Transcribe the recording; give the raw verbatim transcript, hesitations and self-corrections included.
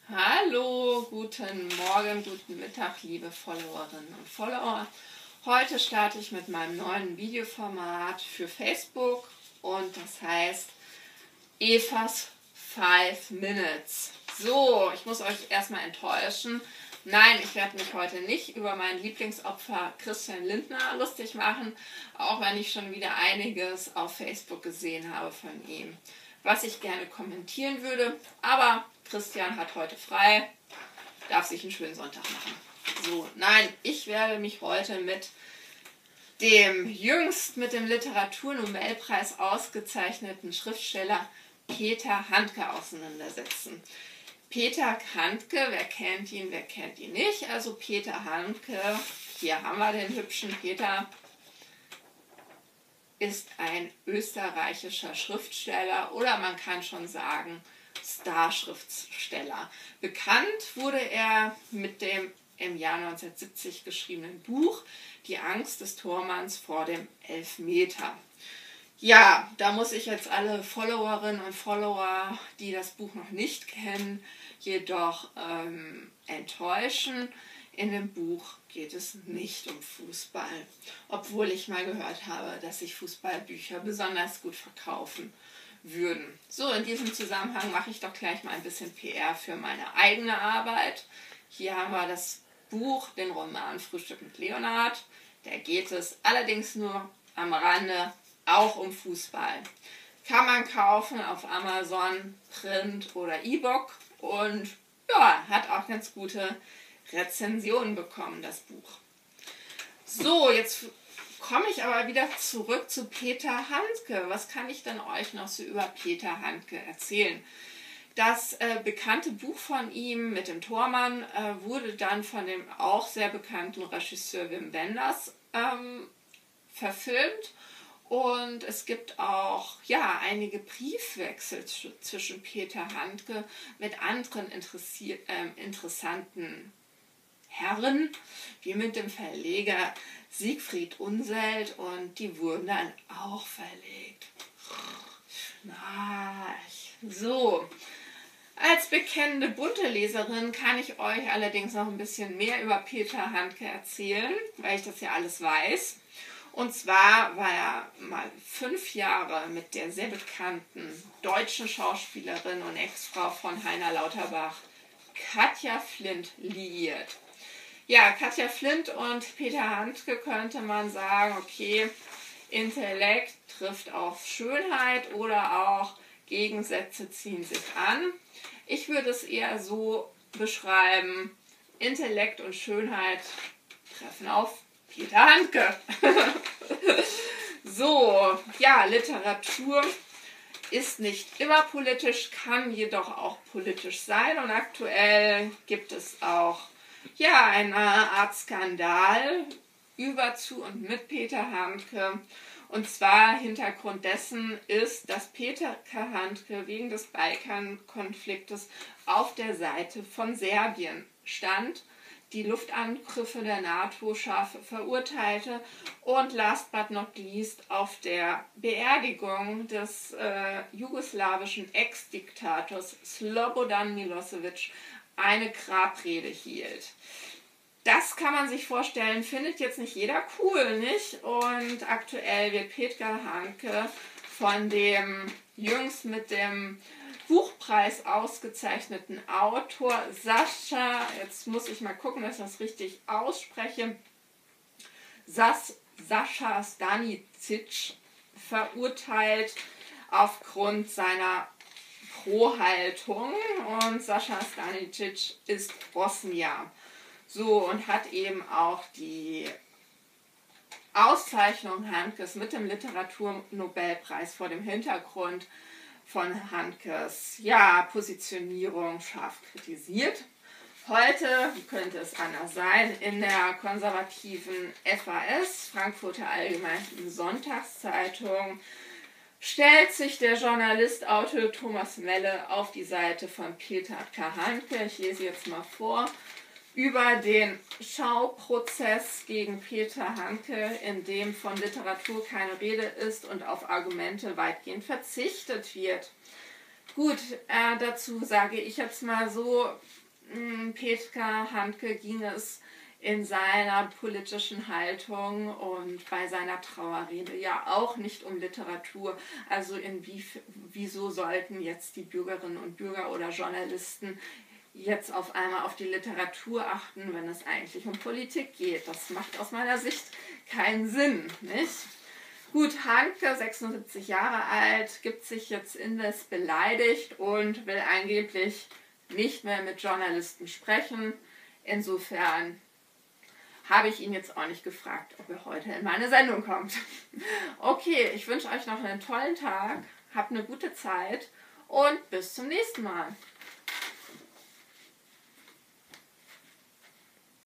Hallo, guten Morgen, guten Mittag, liebe Followerinnen und Follower. Heute starte ich mit meinem neuen Videoformat für Facebook und das heißt Evas Five Minutes. So, ich muss euch erstmal enttäuschen. Nein, ich werde mich heute nicht über mein Lieblingsopfer Christian Lindner lustig machen, auch wenn ich schon wieder einiges auf Facebook gesehen habe von ihm, was ich gerne kommentieren würde. Aber Christian hat heute frei, darf sich einen schönen Sonntag machen. So, nein, ich werde mich heute mit dem jüngst mit dem Literaturnobelpreis ausgezeichneten Schriftsteller Peter Handke auseinandersetzen. Peter Handke, wer kennt ihn, wer kennt ihn nicht? Also Peter Handke, hier haben wir den hübschen Peter, ist ein österreichischer Schriftsteller oder man kann schon sagen Starschriftsteller. Bekannt wurde er mit dem im Jahr neunzehnhundertsiebzig geschriebenen Buch Die Angst des Tormanns vor dem Elfmeter. Ja, da muss ich jetzt alle Followerinnen und Follower, die das Buch noch nicht kennen, jedoch ähm, enttäuschen. In dem Buch geht es nicht um Fußball, obwohl ich mal gehört habe, dass sich Fußballbücher besonders gut verkaufen würden. So, in diesem Zusammenhang mache ich doch gleich mal ein bisschen P R für meine eigene Arbeit. Hier haben wir das Buch, den Roman Frühstück mit Leonhard. Da geht es allerdings nur am Rande auch um Fußball. Kann man kaufen auf Amazon, Print oder E-Book und ja, hat auch ganz gute Rezensionen bekommen, das Buch. So, jetzt komme ich aber wieder zurück zu Peter Handke. Was kann ich denn euch noch so über Peter Handke erzählen? Das äh, bekannte Buch von ihm mit dem Tormann äh, wurde dann von dem auch sehr bekannten Regisseur Wim Wenders ähm, verfilmt. Und es gibt auch ja, einige Briefwechsel zwischen Peter Handke mit anderen interessier- äh, interessanten Herren, wie mit dem Verleger Siegfried Unseld, und die wurden dann auch verlegt. Na, so. Als bekennende bunte Leserin kann ich euch allerdings noch ein bisschen mehr über Peter Handke erzählen, weil ich das ja alles weiß. Und zwar war er mal fünf Jahre mit der sehr bekannten deutschen Schauspielerin und Ex-Frau von Heiner Lauterbach, Katja Flint, liiert. Ja, Katja Flint und Peter Handke könnte man sagen, okay, Intellekt trifft auf Schönheit oder auch Gegensätze ziehen sich an. Ich würde es eher so beschreiben, Intellekt und Schönheit treffen auf Peter Handke. So, ja, Literatur ist nicht immer politisch, kann jedoch auch politisch sein und aktuell gibt es auch ja, eine Art Skandal über, zu und mit Peter Handke. Und zwar Hintergrund dessen ist, dass Peter Handke wegen des Balkankonfliktes auf der Seite von Serbien stand, die Luftangriffe der NATO scharf verurteilte und last but not least auf der Beerdigung des äh, jugoslawischen Ex-Diktators Slobodan Milosevic eine Grabrede hielt. Das kann man sich vorstellen, findet jetzt nicht jeder cool, nicht? Und aktuell wird Peter Handke von dem jüngst mit dem Buchpreis ausgezeichneten Autor Sascha, jetzt muss ich mal gucken, dass ich das richtig ausspreche, Sas, Sascha Stanicic verurteilt aufgrund seiner Pro-Haltung. Und Sascha Stanicic ist Bosnier. So, und hat eben auch die Auszeichnung Handkes mit dem Literaturnobelpreis vor dem Hintergrund von Handkes ja, Positionierung scharf kritisiert. Heute, wie könnte es anders sein, in der konservativen F A S, Frankfurter Allgemeinen Sonntagszeitung, stellt sich der Journalist, Autor Thomas Melle auf die Seite von Peter Handke. Ich lese jetzt mal vor. Über den Schauprozess gegen Peter Handke, in dem von Literatur keine Rede ist und auf Argumente weitgehend verzichtet wird. Gut, äh, dazu sage ich jetzt mal so, mh, Peter Handke ging es in seiner politischen Haltung und bei seiner Trauerrede ja auch nicht um Literatur. Also inwie, wieso sollten jetzt die Bürgerinnen und Bürger oder Journalisten jetzt auf einmal auf die Literatur achten, wenn es eigentlich um Politik geht? Das macht aus meiner Sicht keinen Sinn, nicht? Gut, Handke, sechsundsiebzig Jahre alt, gibt sich jetzt indes beleidigt und will angeblich nicht mehr mit Journalisten sprechen. Insofern habe ich ihn jetzt auch nicht gefragt, ob er heute in meine Sendung kommt. Okay, ich wünsche euch noch einen tollen Tag, habt eine gute Zeit und bis zum nächsten Mal.